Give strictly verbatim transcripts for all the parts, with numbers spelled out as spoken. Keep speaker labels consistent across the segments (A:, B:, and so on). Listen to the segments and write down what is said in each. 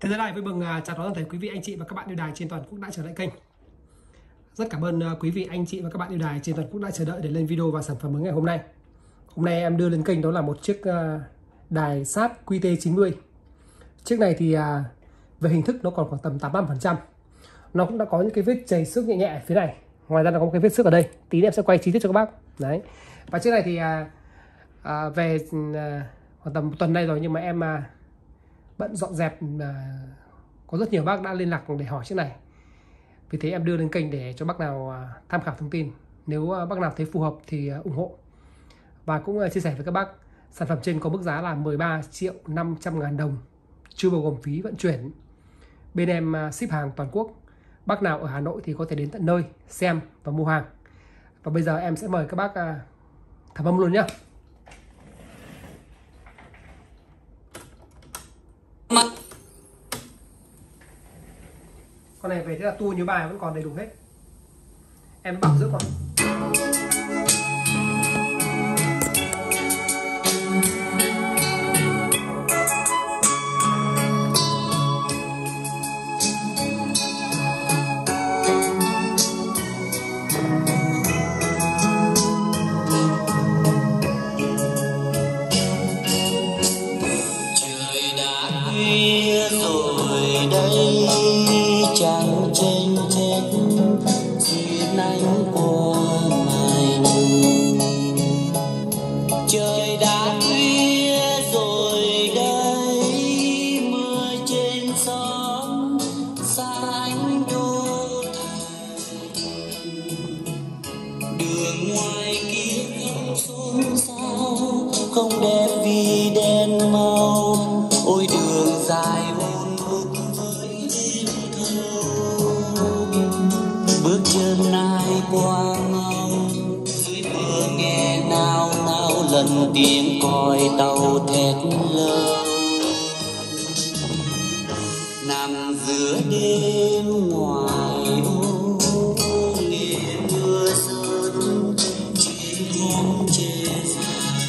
A: Thế giới lại vui mừng chào đón toàn thể quý vị anh chị và các bạn yêu đài trên toàn quốc đã trở lại kênh. Rất cảm ơn quý vị anh chị và các bạn yêu đài trên toàn quốc đã chờ đợi để lên video và sản phẩm mới ngày hôm nay. Hôm nay em đưa lên kênh đó là một chiếc đài sát Q T chín mươi. Chiếc này thì về hình thức nó còn khoảng tầm tám mươi lăm phần trăm. Nó cũng đã có những cái vết chảy xước nhẹ nhẹ ở phía này. Ngoài ra nó có một cái vết xước ở đây. Tí nữa em sẽ quay chi tiết cho các bác. Đấy. Và chiếc này thì à, về à, khoảng tầm một tuần nay rồi, nhưng mà em à, bận dọn dẹp, à, có rất nhiều bác đã liên lạc để hỏi chiếc này. Vì thế em đưa lên kênh để cho bác nào à, tham khảo thông tin. Nếu à, bác nào thấy phù hợp thì à, ủng hộ. Và cũng à, chia sẻ với các bác, sản phẩm trên có mức giá là mười ba triệu năm trăm ngàn đồng, chưa bao gồm phí vận chuyển. Bên em à, ship hàng toàn quốc. Bác nào ở Hà Nội thì có thể đến tận nơi xem và mua hàng. Và bây giờ em sẽ mời các bác à, thẩm âm luôn nhá. Con này về thế là tua nhiều bài vẫn còn đầy đủ hết. Em bảo dưỡng còn.
B: Rồi đây chẳng trên chết duyên anh qua mành, trời đã khuya rồi đây, mưa trên xóm xa anh đô đường ngoài kia không xôn xao, không đẹp vì đèn màu. Ôi đường dài hôn hút với đêm thâu, bước chân ai qua mau, dưới mưa nghe nao nao lần tiếng còi tàu thét lâu. Nằm giữa đêm ngoài ô nghe mưa rơi trên khóm tre dài,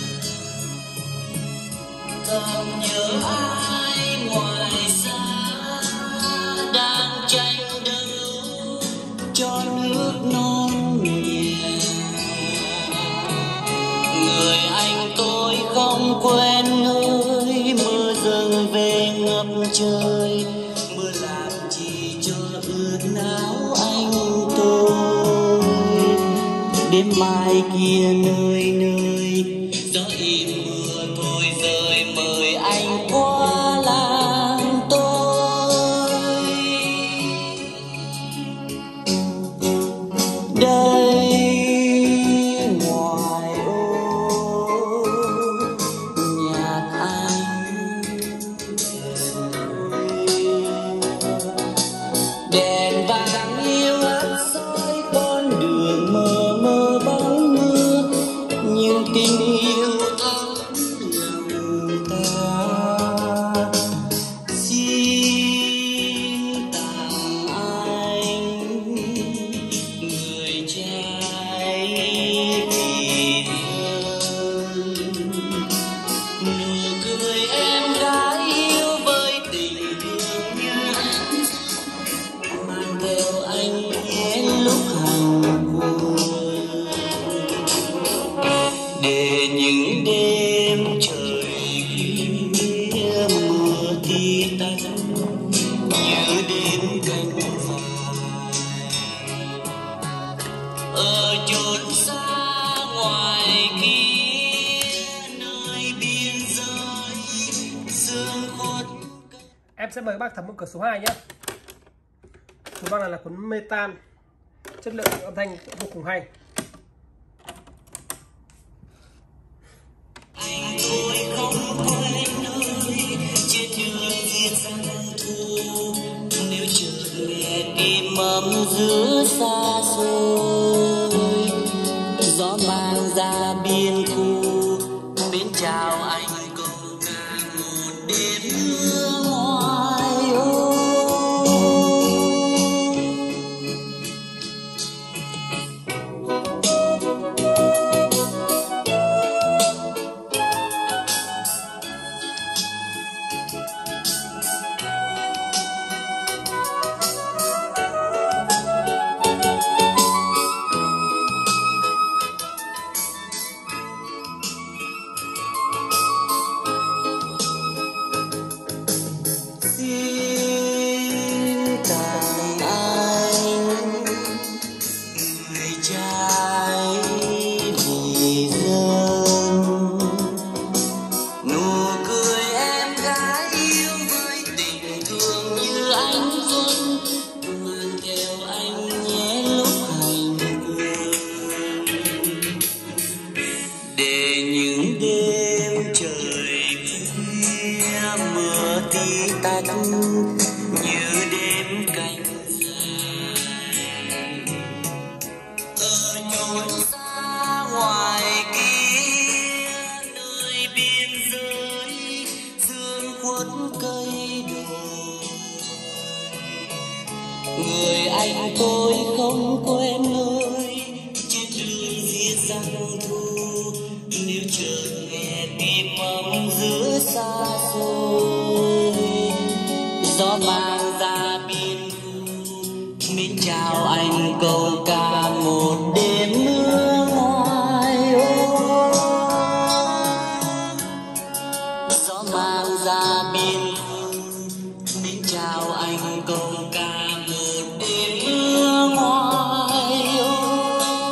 B: thầm nhớ ai ngoài xa đang tranh đấu cho nước non nhẹ. Người anh tôi không quên ơi, mưa dâng về ngập trời, mưa làm chi cho ướt áo anh tôi. Đêm mai kia nơi nơi gió im mưa thôi rơi, mời anh qua làng tôi. Đây ngoài ô nhạc anh đèn vàng yêu ớt soi con đường mờ mờ bóng mưa, nhưng tình yêu thắm lòng ta. Xin tặng anh người trai vì thương, nụ cười em gái yêu với tình yêu như ánh sáng, mang theo anh đến lúc hành quân, để những đêm trời khuya mưa tí tách như đêm cánh vàng ở chốn xa ngoài kia nơi biên giới sương khuất.
A: Em sẽ mời các bác thẩm âm cửa số hai nhé. Số bác này là cuốn metan, chất lượng âm thanh vô cùng hay.
B: Anh tôi không quên nơi trên đường viết rằng thu, nếu chợt nghe tim ấm giữa xa xôi, gió mang ra biên khu bên chào anh câu ca một đêm mưa ngoài ô. ta cứ như đêm canh ở chốn xa ngoài kia nơi biên giới sương khuất cây đồi. Người anh tôi không quên nơi trên đường diệt giang thu, nếu chợt nghe tim ấm giữa xa xôi gió mang ra biên khu. Mến chào anh câu ca một đêm mưa ngoài ô, gió mang ra biên khu. Mến chào anh câu ca một đêm mưa ngoài ô,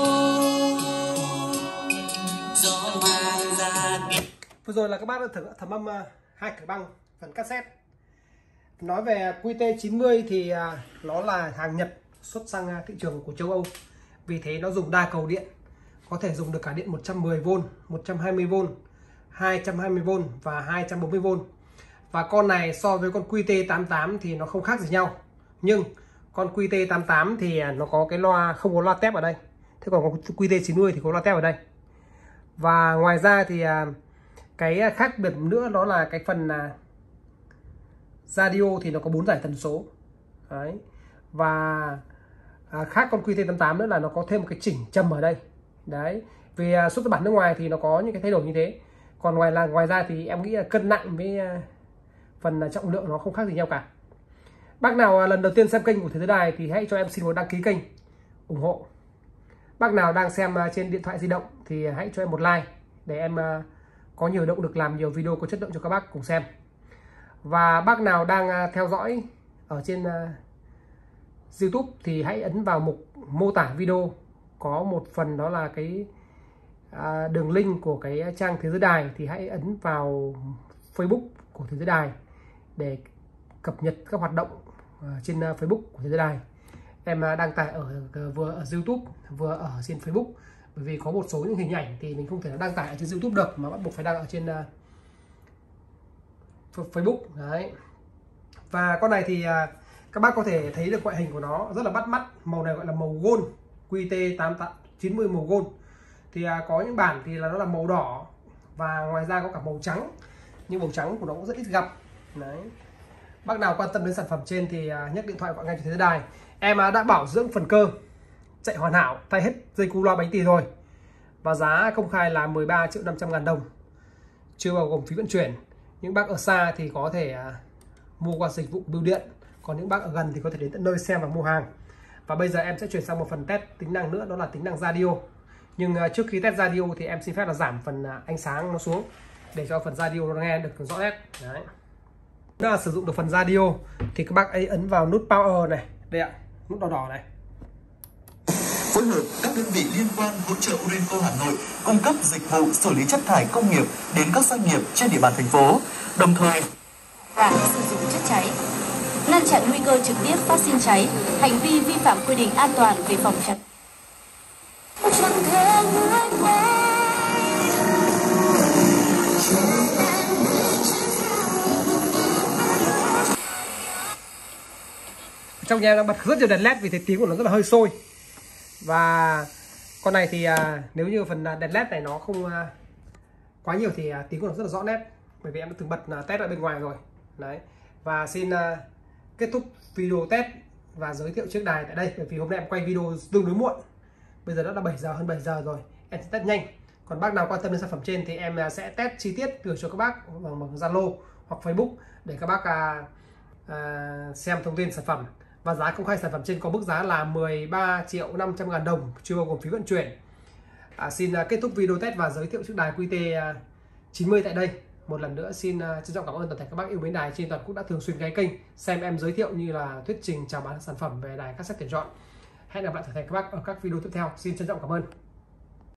B: gió mang ra biên.
A: Vừa rồi là các bác đã thử thẩm âm uh, hai cửa băng phần cassette. Nói về Q T chín mươi thì uh, nó là hàng Nhật xuất sang uh, thị trường của châu Âu. Vì thế nó dùng đa cầu điện, có thể dùng được cả điện một trăm mười vôn, một trăm hai mươi vôn, hai trăm hai mươi vôn và hai trăm bốn mươi vôn. Và con này so với con Q T tám mươi tám thì nó không khác gì nhau. Nhưng con Q T tám mươi tám thì nó có cái loa, không có loa tép ở đây. Thế còn con Q T chín mươi thì có loa tép ở đây. Và ngoài ra thì uh, cái khác biệt nữa đó là cái phần là radio thì nó có bốn giải tần số. Đấy. Và à, khác con Q T tám mươi tám nữa là nó có thêm một cái chỉnh trầm ở đây. Đấy. Vì à, xuất bản nước ngoài thì nó có những cái thay đổi như thế. Còn ngoài là ngoài ra thì em nghĩ là cân nặng với à, phần à, trọng lượng nó không khác gì nhau cả. Bác nào à, lần đầu tiên xem kênh của Thế Giới Đài thì hãy cho em xin một đăng ký kênh ủng hộ. Bác nào đang xem à, trên điện thoại di động thì hãy cho em một like để em à, có nhiều động lực làm nhiều video có chất lượng cho các bác cùng xem. Và bác nào đang theo dõi ở trên uh, YouTube thì hãy ấn vào mục mô tả video, có một phần đó là cái uh, đường link của cái trang Thế Giới Đài, thì hãy ấn vào Facebook của Thế Giới Đài để cập nhật các hoạt động uh, trên uh, Facebook của Thế Giới Đài. Em uh, đăng tải ở uh, vừa ở YouTube vừa ở trên Facebook, bởi vì có một số những hình ảnh thì mình không thể đăng tải ở trên YouTube được mà bắt buộc phải đăng ở trên uh, Facebook. Đấy. Và con này thì uh, các bác có thể thấy được ngoại hình của nó rất là bắt mắt. Màu này gọi là màu gold, Q T tám chín mươi màu gold. Thì uh, có những bản thì là nó là màu đỏ và ngoài ra có cả màu trắng, nhưng màu trắng của nó cũng rất ít gặp. Đấy. Bác nào quan tâm đến sản phẩm trên thì uh, nhấc điện thoại gọi ngay cho Thế Giới Đài. Em uh, đã bảo dưỡng phần cơ chạy hoàn hảo, thay hết dây cu loa bánh tì rồi. Và giá công khai là mười ba triệu năm trăm ngàn đồng, chưa bao gồm phí vận chuyển. Những bác ở xa thì có thể uh, mua qua dịch vụ bưu điện, còn những bác ở gần thì có thể đến tận nơi xem và mua hàng. Và bây giờ em sẽ chuyển sang một phần test tính năng nữa, đó là tính năng radio. Nhưng uh, trước khi test radio thì em xin phép là giảm phần uh, ánh sáng nó xuống để cho phần radio nó nghe được rõ nét. Đấy. Nếu là sử dụng được phần radio thì các bác ấy ấn vào nút power này, đây ạ, nút đỏ đỏ này.
C: Phối hợp các đơn vị liên quan hỗ trợ Urenco Hà Nội cung cấp dịch vụ xử lý chất thải công nghiệp đến các doanh nghiệp trên địa bàn thành phố, đồng thời
D: và sử dụng chất cháy, ngăn chặn nguy cơ trực tiếp phát sinh cháy, hành vi vi phạm quy định an toàn về phòng cháy.
A: Trong nhà đang bật rất nhiều đèn led vì thế tiếng của nó rất là hơi sôi. Và con này thì à, nếu như phần đèn led này nó không à, quá nhiều thì à, tiếng của nó rất là rõ nét, bởi vì em đã từng bật à, test ở bên ngoài rồi. Đấy. Và xin à, kết thúc video test và giới thiệu chiếc đài tại đây, bởi vì hôm nay em quay video tương đối muộn, bây giờ đã là bảy giờ, hơn bảy giờ rồi, em sẽ test nhanh. Còn bác nào quan tâm đến sản phẩm trên thì em à, sẽ test chi tiết gửi cho các bác bằng Zalo hoặc Facebook để các bác à, à, xem thông tin sản phẩm. Và giá công khai sản phẩm trên có mức giá là mười ba triệu năm trăm ngàn đồng, chưa bao gồm phí vận chuyển. À, xin uh, kết thúc video test và giới thiệu chiếc đài Q T uh, chín mươi tại đây. Một lần nữa xin uh, trân trọng cảm ơn toàn thể các bác yêu mến đài trên toàn quốc đã thường xuyên ghé kênh xem em giới thiệu như là thuyết trình chào bán sản phẩm về đài cassette tuyển chọn. Hẹn gặp lại toàn thể các bác ở các video tiếp theo. Xin trân trọng cảm ơn.